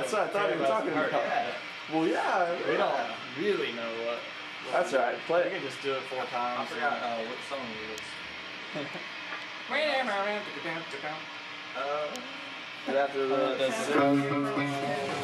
That's what I thought you were talking about. Yeah. Well, yeah. We don't really know what That's right. Play We can just do it 4 times. I forgot what song it was. it after the.